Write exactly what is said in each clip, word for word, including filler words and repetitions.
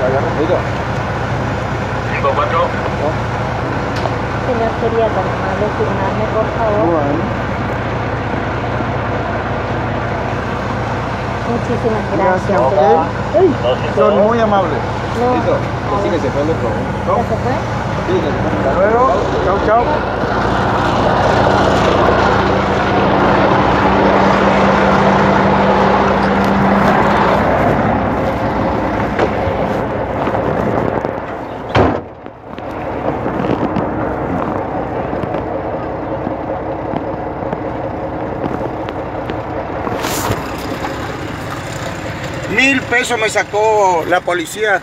cinco cuatro. Señor, sería tan amable firmarme, por favor. Bueno. Muchísimas gracias. Gracias. Ey, son muy amables. No. Listo. A Así ver. que se fue el otro. ¿Ya se fue? Sí, hasta luego. Chau, chau. Mil pesos me sacó la policía.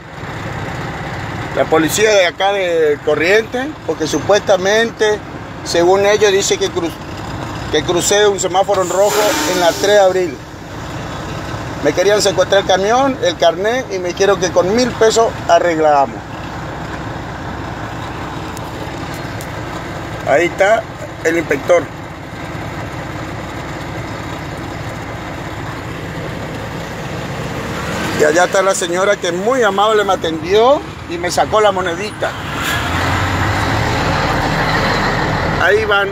La policía de acá de Corrientes, porque supuestamente, según ellos, dice que, cru que crucé un semáforo en rojo en la tres de abril. Me querían secuestrar el camión, el carnet, y me dijeron que con mil pesos arreglamos. Ahí está el inspector. Y allá está la señora que muy amable me atendió y me sacó la monedita. Ahí van.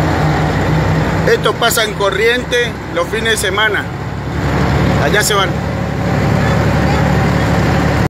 Esto pasa en Corrientes los fines de semana. Allá se van.